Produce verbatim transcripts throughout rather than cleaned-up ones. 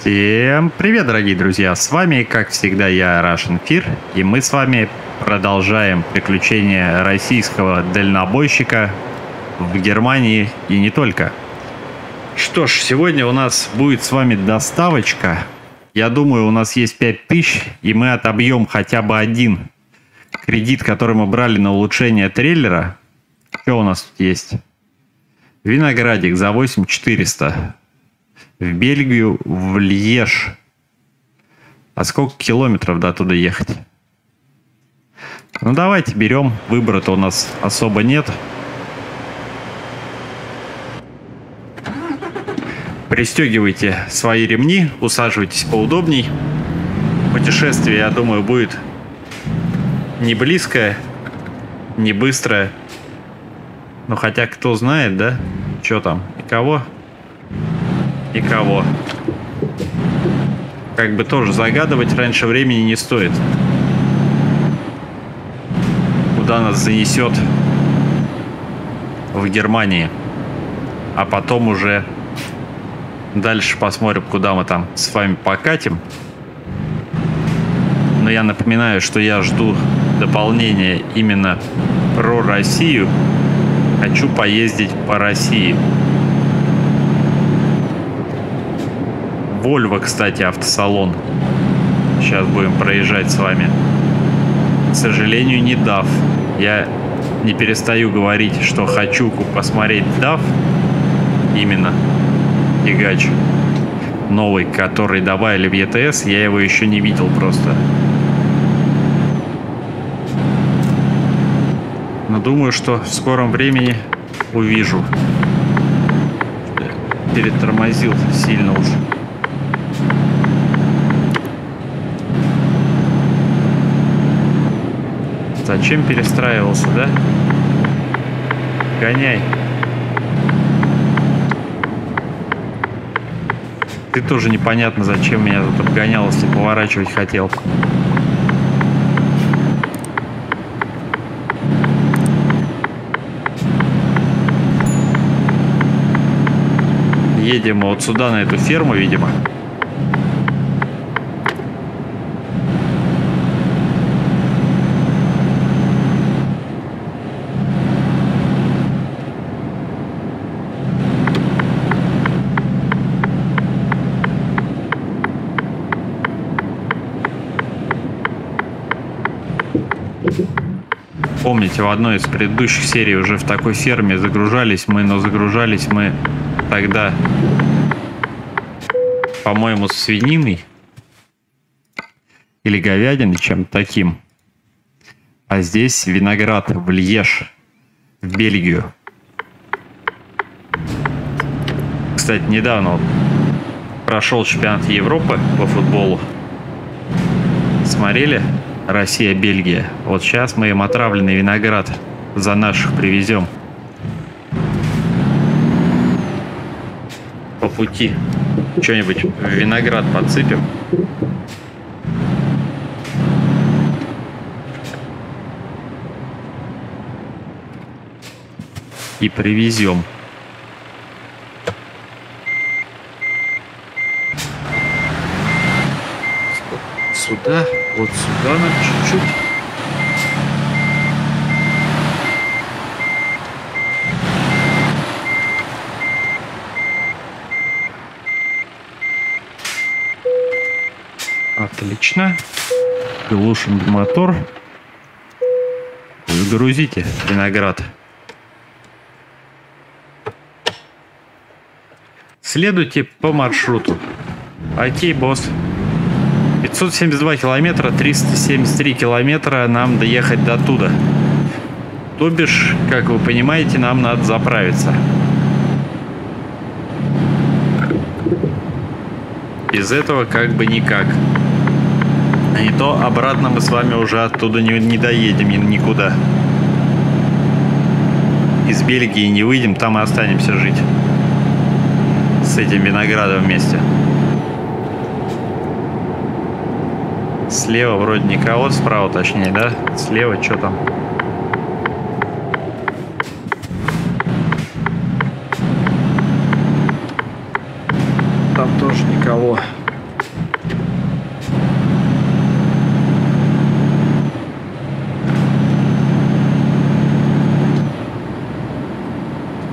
Всем привет, дорогие друзья! С вами, как всегда, я, Russian Fear, и мы с вами продолжаем приключения российского дальнобойщика в Германии и не только. Что ж, сегодня у нас будет с вами доставочка. Я думаю, у нас есть пять тысяч, и мы отобьем хотя бы один кредит, который мы брали на улучшение трейлера. Что у нас тут есть? Виноградик за восемь тысяч четыреста. В Бельгию, в Льеж. А сколько километров до туда ехать? Ну давайте берем. Выбора-то у нас особо нет. Пристегивайте свои ремни, усаживайтесь поудобней. Путешествие, я думаю, будет не близкое, не быстрое. Но хотя кто знает, да? Что там и кого? И кого. Как бы тоже загадывать раньше времени не стоит. Куда нас занесет в Германии. А потом уже дальше посмотрим, куда мы там с вами покатим. Но я напоминаю, что я жду дополнения именно про Россию. Хочу поездить по России. Volvo, кстати, автосалон. Сейчас будем проезжать с вами. К сожалению, не дав. Я не перестаю говорить, что хочу посмотреть дав. Именно тягач новый, который добавили в и ти эс. Я его еще не видел просто. Но думаю, что в скором времени увижу. Перетормозил сильно уж. Зачем перестраивался, да? Гоняй. Ты тоже непонятно, зачем меня тут обгонял, если поворачивать хотел. Едем вот сюда, на эту ферму, видимо. Помните, в одной из предыдущих серий уже в такой ферме загружались мы, но загружались мы тогда, по-моему, свининой или говядиной, чем-то таким. А здесь виноград в Льеж, в Бельгию. Кстати, недавно вот прошел чемпионат Европы по футболу. Смотрели? Россия, Бельгия. Вот сейчас мы им отравленный виноград за наших привезем. По пути что-нибудь в виноград подсыпем. И привезем. Сюда, вот сюда нам чуть-чуть. Отлично. Глушим мотор. Загрузите виноград. Следуйте по маршруту. Окей, босс. пятьсот семьдесят два километра, триста семьдесят три километра нам доехать до туда. То бишь, как вы понимаете, нам надо заправиться. Без этого как бы никак. А не то обратно мы с вами уже оттуда не, не доедем никуда. Из Бельгии не выйдем, там и останемся жить. С этим виноградом вместе. Слева вроде никого, справа точнее, да? Слева что там? Там тоже никого.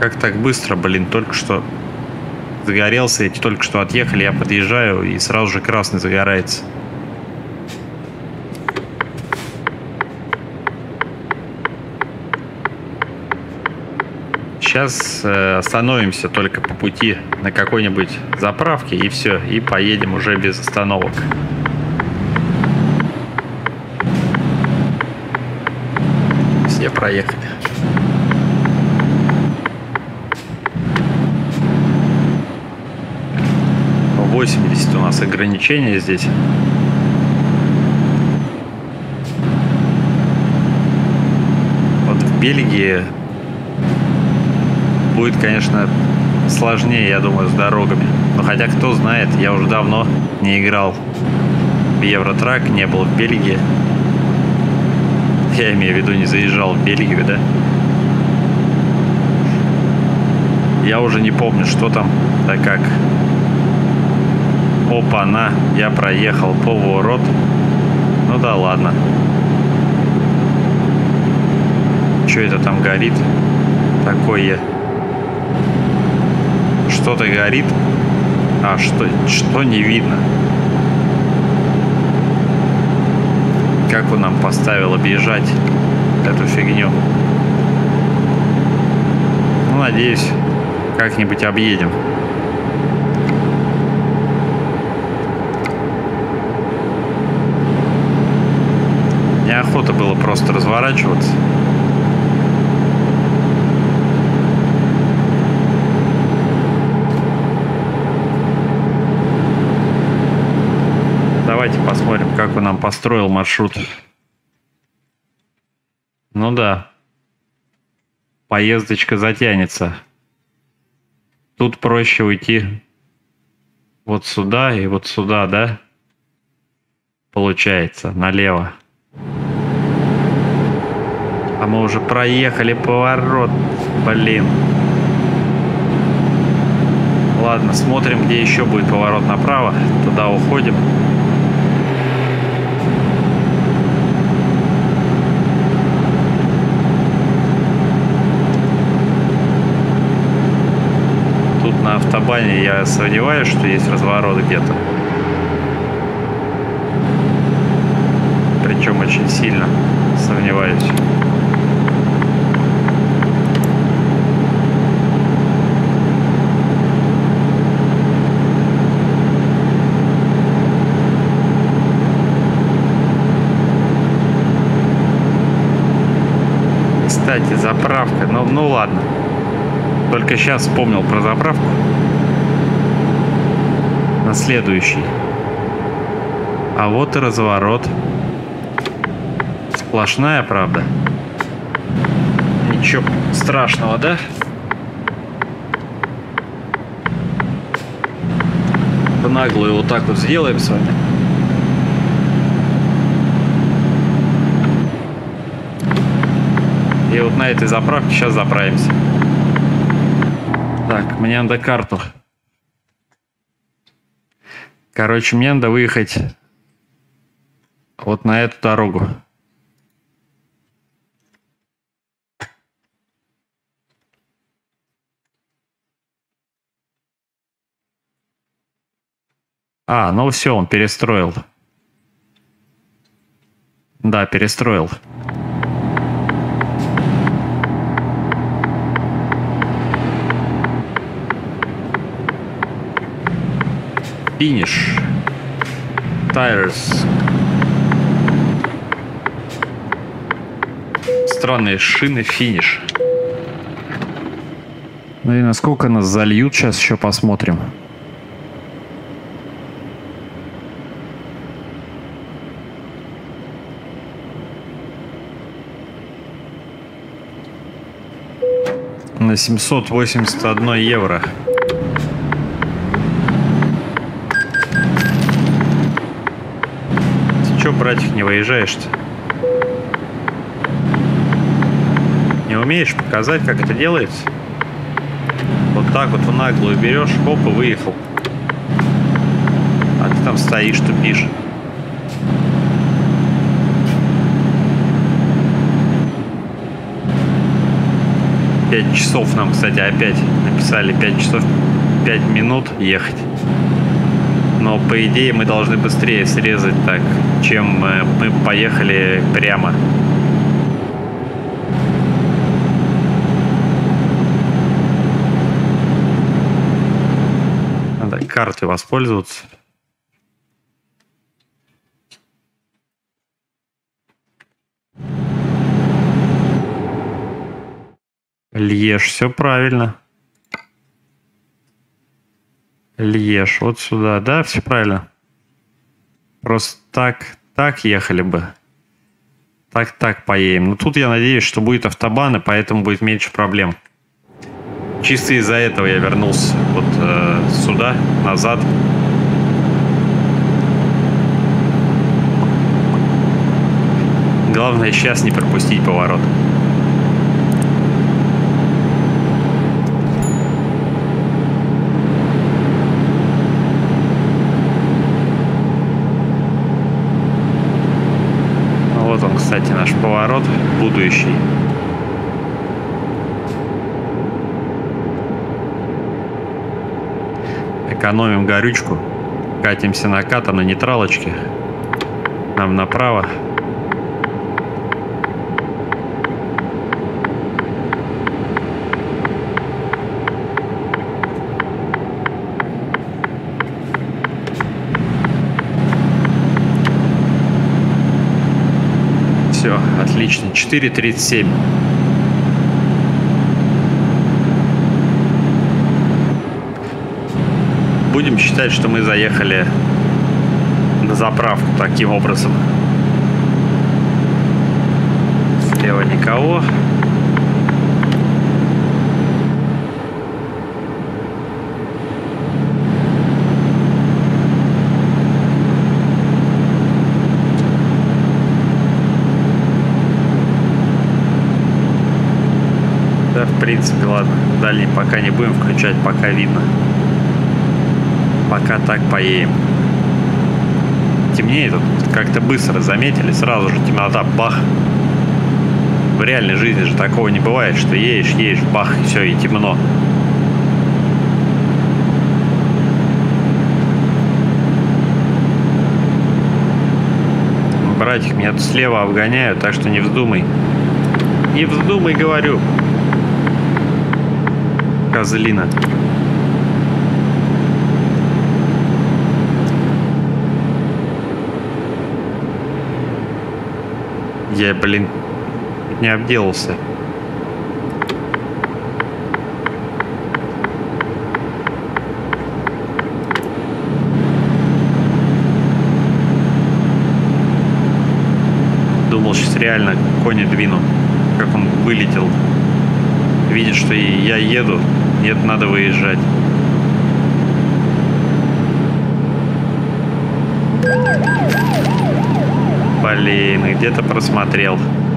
Как так быстро, блин, только что загорелся, эти только что отъехали, я подъезжаю и сразу же красный загорается. Сейчас э, остановимся только по пути на какой-нибудь заправке и все, и поедем уже без остановок. Все проехали. восемьдесят у нас ограничения здесь. Вот в Бельгии будет, конечно, сложнее, я думаю, с дорогами. Но хотя, кто знает, я уже давно не играл в Евротрак, не был в Бельгии. Я имею в виду, не заезжал в Бельгию, да? Я уже не помню, что там, да как. Опа-на, я проехал поворот. Ну да ладно. Что это там горит? Такое. Что-то горит. А что, что не видно? Как он нам поставил объезжать эту фигню? Ну, надеюсь, как-нибудь объедем. Неохота было просто разворачиваться. Давайте посмотрим, как он нам построил маршрут. Ну да. Поездочка затянется. Тут проще уйти вот сюда и вот сюда, да? Получается, налево. А мы уже проехали поворот, блин. Ладно, смотрим, где еще будет поворот направо. Туда уходим. Тут на автобане я сомневаюсь, что есть разворот где-то. Причем очень сильно сомневаюсь. Кстати, заправка. Ну, ну ладно. Только сейчас вспомнил про заправку. На следующий. А вот и разворот. Сплошная, правда. Ничего страшного, да? В наглую вот так вот сделаем с вами. И вот на этой заправке сейчас заправимся. Так, мне надо карту. Короче, мне надо выехать вот на эту дорогу. А, ну все, он перестроил. Да, перестроил. Финиш. Tires. Странные шины, финиш. Ну и насколько нас зальют, сейчас еще посмотрим. На семьсот восемьдесят одно евро. Че, братик, не выезжаешь-то? Не умеешь показать, как это делается? Вот так вот в наглую берешь, хоп, и выехал. А ты там стоишь, тупишь. пять часов нам, кстати, опять написали пять часов пять минут ехать. Но по идее мы должны быстрее срезать так, чем мы поехали прямо. Надо картой воспользоваться. Льеж, все правильно. Льеж, вот сюда, да, все правильно. Просто так, так ехали бы. Так, так поедем. Но тут я надеюсь, что будет автобан, и поэтому будет меньше проблем. Чисто из-за этого я вернулся вот э, сюда, назад. Главное сейчас не пропустить поворот. Вот он, кстати, наш поворот будущий. Экономим горючку. Катимся накатом на нейтралочке. Нам направо. Все, отлично. четыре тридцать семь. Будем считать, что мы заехали на заправку таким образом. Слева никого. Да, в принципе, ладно. Дальний пока не будем включать, пока видно. Пока так поедем. Темнеет, как-то быстро заметили, сразу же темнота, бах. В реальной жизни же такого не бывает, что едешь, едешь, бах, и все, и темно. Братик, меня тут слева обгоняют, так что не вздумай. Не вздумай, говорю. Козлина. Я, блин, не обделался. Думал, сейчас реально кони двину. Как он вылетел. Видит, что я еду. Нет, надо выезжать. Блин, где-то просмотрел.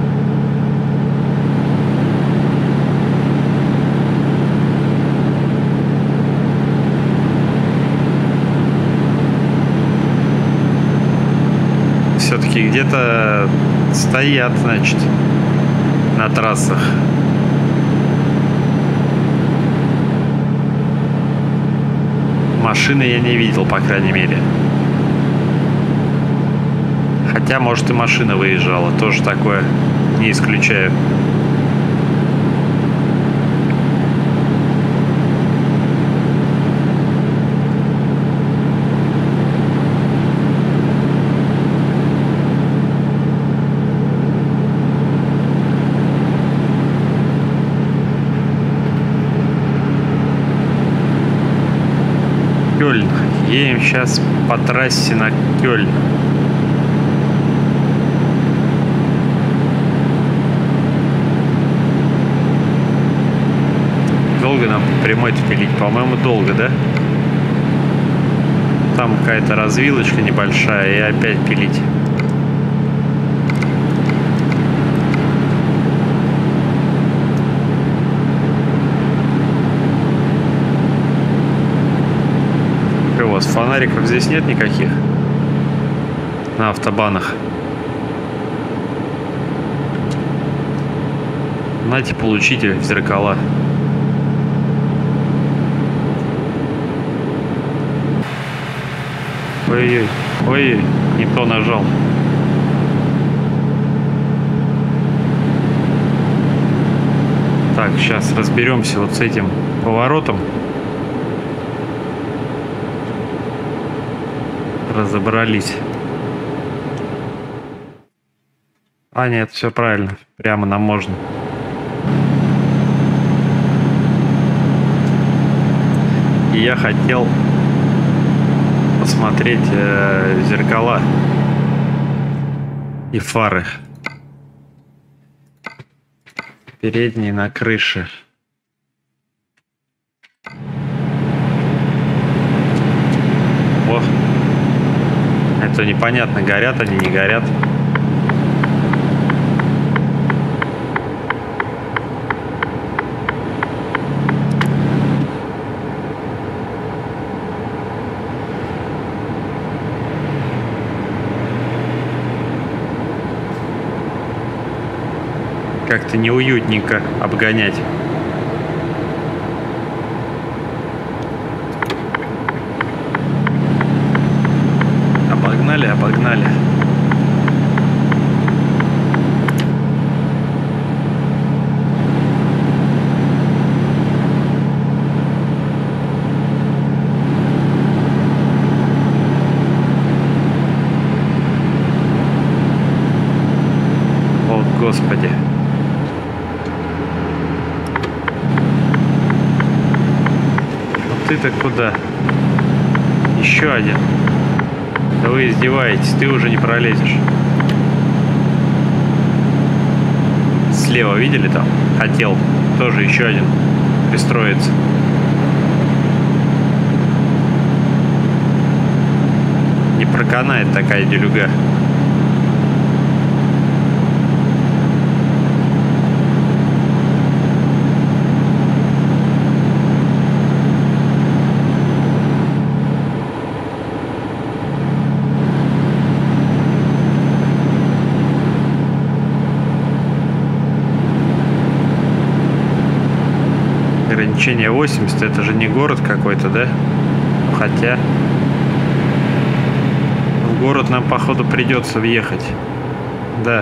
Все-таки где-то стоят, значит, на трассах. Машины я не видел, по крайней мере. Хотя, может, и машина выезжала. Тоже такое не исключаю. Кёльн. Едем сейчас по трассе на Кёльн. Долго нам прямой-то пилить? По-моему, долго, да? Там какая-то развилочка небольшая, и опять пилить. Что у вас, фонариков здесь нет никаких? На автобанах. Нате, получите в зеркала. Ой-ой, ой, не то нажал. Так, сейчас разберемся вот с этим поворотом. Разобрались. А, нет, все правильно. Прямо нам можно. И я хотел посмотреть э, зеркала и фары. Передние на крыше. О, это непонятно, горят они, не горят. Как-то неуютненько обгонять. Обогнали, обогнали. О, Господи. Ты-то куда? Еще один. Да вы издеваетесь, ты уже не пролезешь. Слева видели там? Хотел. Тоже еще один пристроиться. Не проканает такая делюга. Ограничение восемьдесят, это же не город какой-то, да? Хотя в город нам, походу, придется въехать. Да.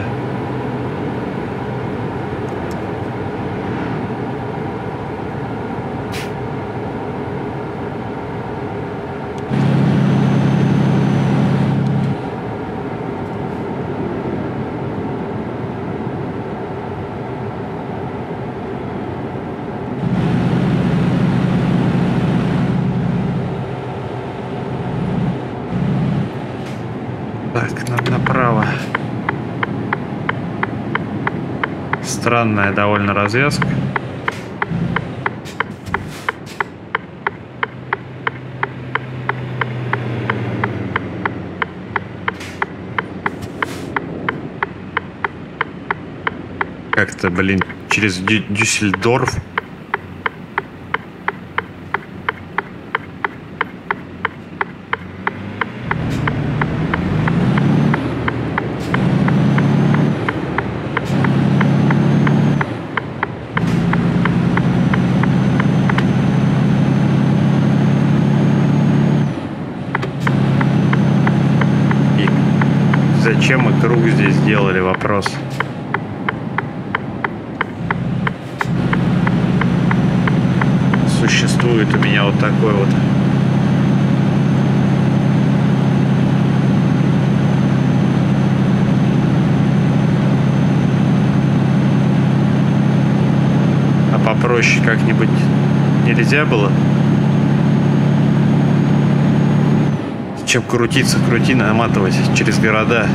Так, нам направо. Странная довольно развязка. Как-то, блин, через Дю Дюссельдорф. Зачем мы круг здесь сделали, вопрос. Существует у меня вот такой вот а попроще как-нибудь нельзя было? Чем крутиться, крути, наматывать через города.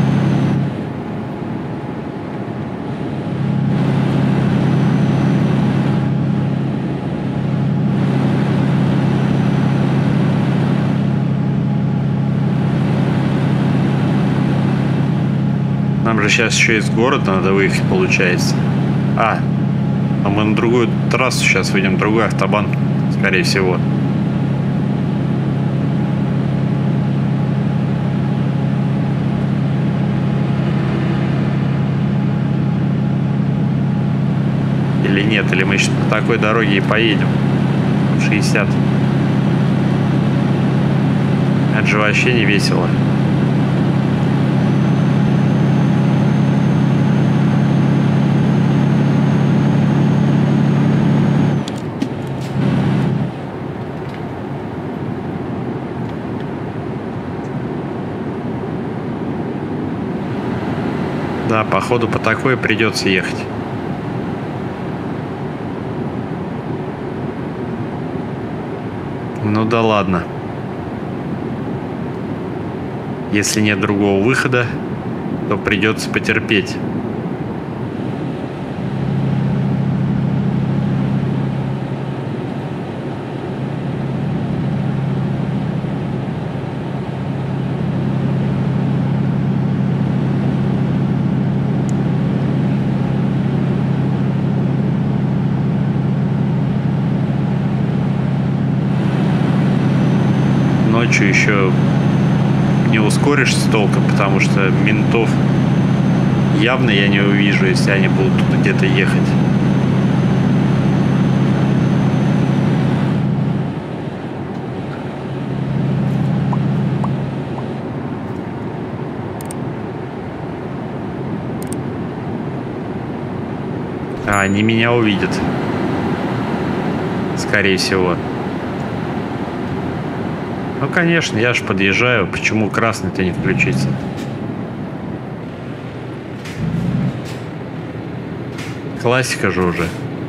Нам же сейчас еще из города надо выехать, получается. А, а мы на другую трассу сейчас выйдем, другой автобан, скорее всего. нет? Или мы сейчас по такой дороге и поедем? шестьдесят. Это же вообще не весело. Да, походу по такой придется ехать. Ну да ладно. Если нет другого выхода, то придется потерпеть. Ночью еще не ускоришься толком, потому что ментов явно я не увижу, если они будут тут где-то ехать. А они меня увидят, скорее всего. Ну, конечно, я же подъезжаю. Почему красный-то не включится? Классика же уже.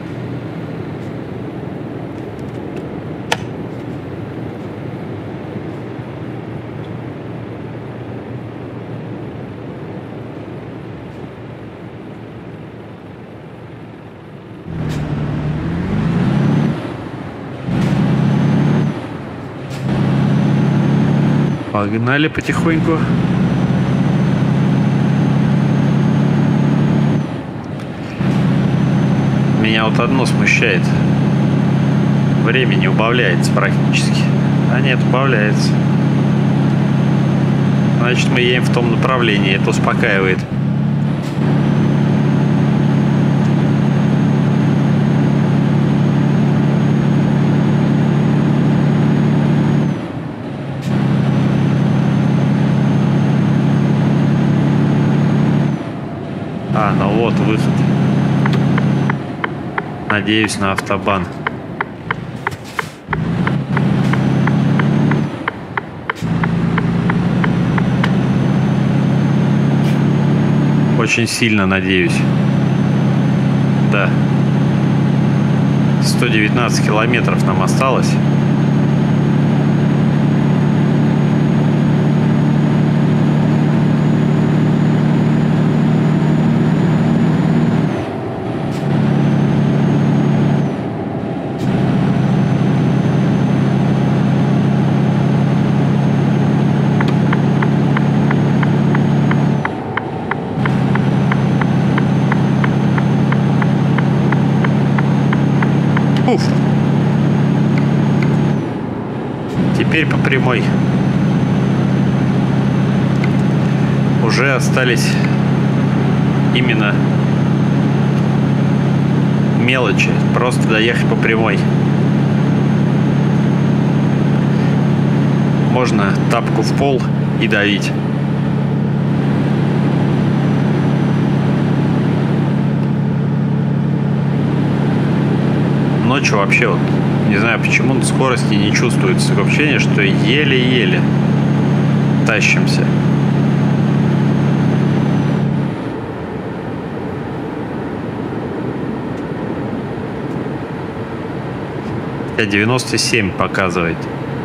Погнали потихоньку. Меня вот одно смущает. Время не убавляется практически. А нет, убавляется. Значит, мы едем в том направлении. Это успокаивает. А, ну вот выход. Надеюсь на автобан. Очень сильно надеюсь. Да. сто девятнадцать километров нам осталось. Уф. Теперь по прямой. Уже остались именно мелочи. Просто доехать по прямой. Можно тапку в пол и давить. Ночью вообще, вот, не знаю почему, на скорости не чувствуется такое ощущение, что еле-еле тащимся. девяносто семь показывает.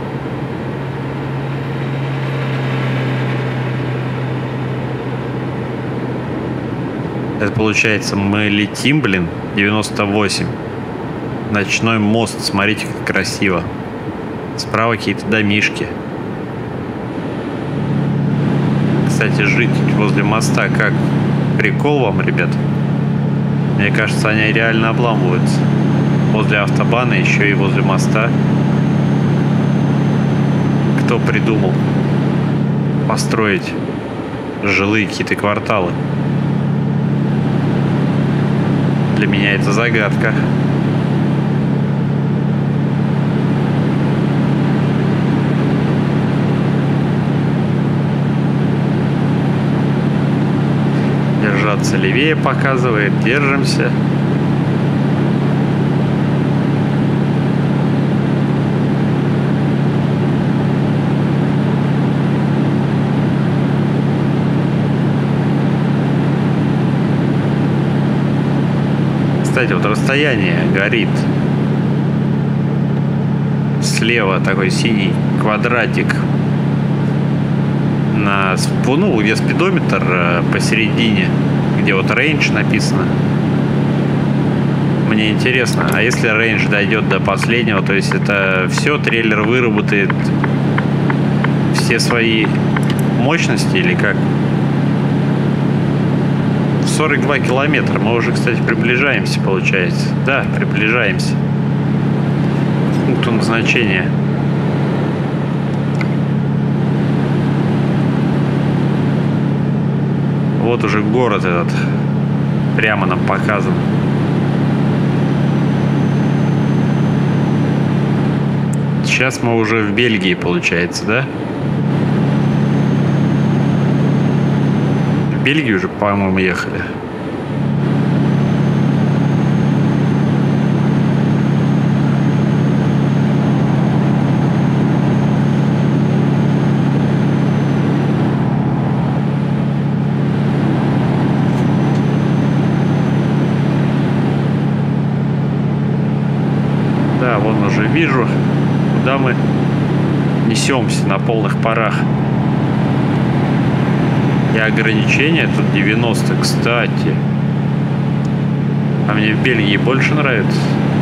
Это получается, мы летим, блин, девяносто восемь. Ночной мост, смотрите, как красиво. Справа какие-то домишки. Кстати, жить возле моста как прикол вам, ребят. Мне кажется, они реально обламываются. Возле автобана, еще и возле моста. Кто придумал построить жилые какие-то кварталы? Для меня это загадка. Держаться левее показывает. Держимся. Кстати, вот расстояние горит. Слева такой синий квадратик. На, ну, где спидометр посередине, где вот рейндж написано. Мне интересно, а если рейндж дойдет до последнего, то есть это все, трейлер выработает все свои мощности или как? сорок два километра. Мы уже, кстати, приближаемся, получается. Да, приближаемся к пункту назначения. Вот уже город этот прямо нам показан. Сейчас мы уже в Бельгии, получается, да? В Бельгию уже, по-моему, ехали. Да, вон уже вижу, куда мы несемся на полных парах. И ограничения тут девяносто, кстати. А мне в Бельгии больше нравится.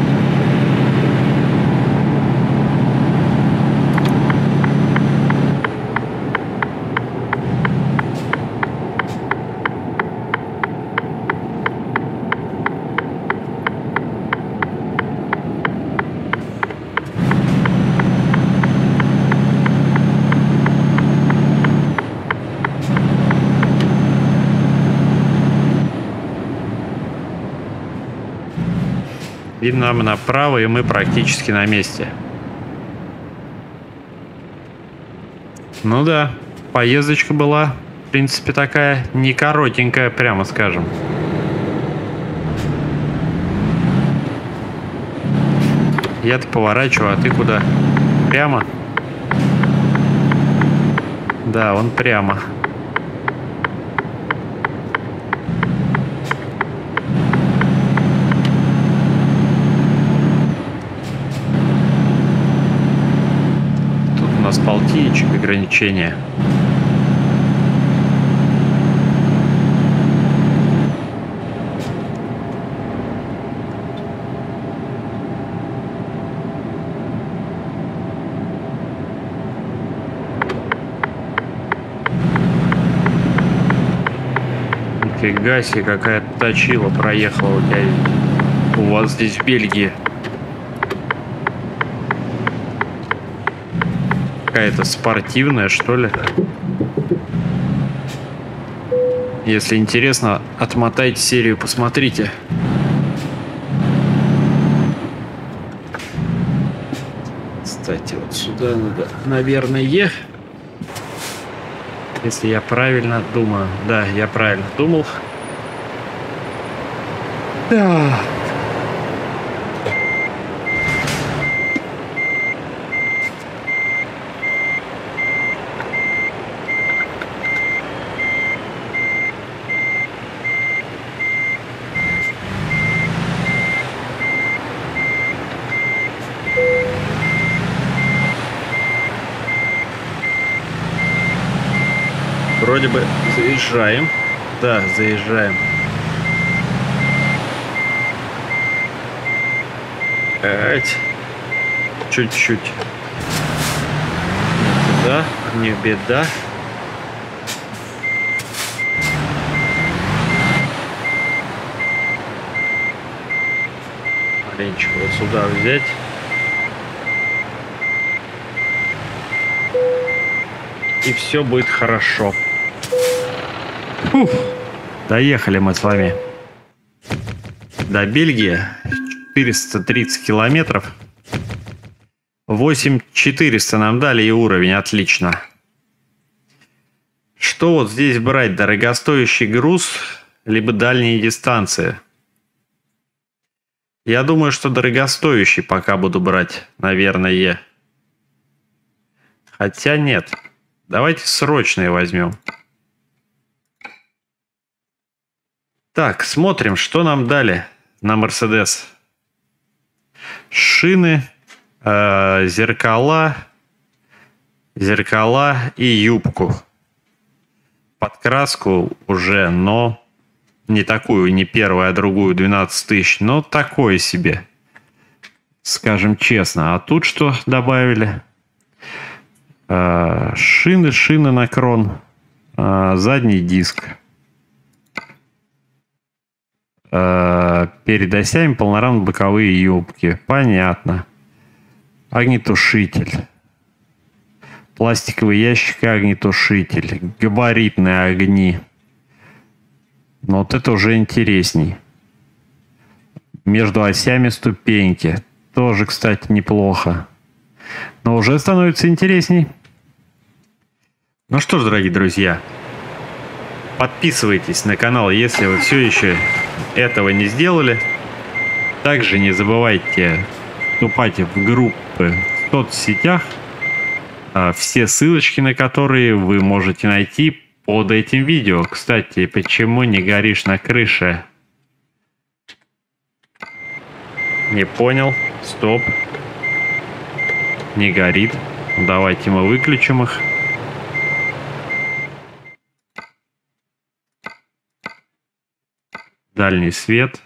И нам направо, и мы практически на месте. Ну да, поездочка была, в принципе, такая не коротенькая, прямо скажем. Я-то поворачиваю, а ты куда? Прямо? Да, он прямо. Полтинничек ограничения. Нифига себе, какая точила проехала у тебя. У вас здесь в Бельгии. Какая-то спортивная, что ли? Если интересно, отмотайте серию, посмотрите. Кстати, вот сюда надо, наверное, если я правильно думаю. Да, я правильно думал. Да. Вроде бы заезжаем. Да, заезжаем. Эть. Чуть-чуть. Да, не беда. Маленечко вот сюда взять. И все будет хорошо. Фух. Доехали мы с вами. до Бельгии. четыреста тридцать километров. восемь тысяч четыреста нам дали и уровень. Отлично. Что вот здесь брать? Дорогостоящий груз, либо дальние дистанции? Я думаю, что дорогостоящий пока буду брать, наверное. Хотя нет. Давайте срочные возьмем. Так, смотрим, что нам дали на Мерседес. Шины, э, зеркала, зеркала и юбку. Подкраску уже, но не такую, не первую, а другую, двенадцать тысяч, но такое себе. Скажем честно. А тут что добавили? Э, шины, шины на крон, э, задний диск. Перед осями полнорамные боковые юбки. Понятно. Огнетушитель. Пластиковый ящик и огнетушитель. Габаритные огни. Но вот это уже интересней. Между осями ступеньки. Тоже, кстати, неплохо. Но уже становится интересней. Ну что ж, дорогие друзья. Подписывайтесь на канал, если вы все еще этого не сделали. Также не забывайте вступать в группы в соцсетях, все ссылочки на которые вы можете найти под этим видео. Кстати, почему не горишь на крыше? Не понял. Стоп. Не горит. Давайте мы выключим их. Дальний свет.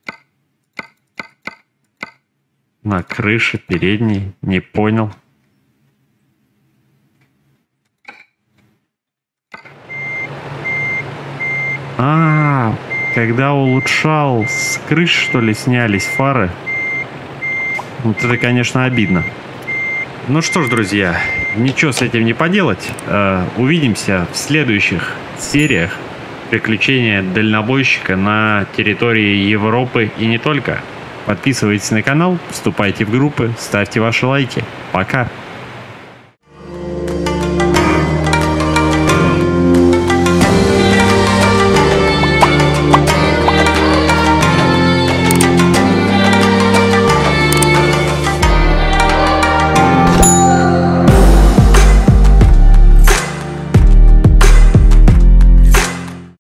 На крыше, передней. Не понял. А, когда улучшал, с крыши, что ли, снялись фары. Вот это, конечно, обидно. Ну что ж, друзья, ничего с этим не поделать. Увидимся в следующих сериях приключения дальнобойщика на территории Европы и не только. Подписывайтесь на канал, вступайте в группы, ставьте ваши лайки. Пока!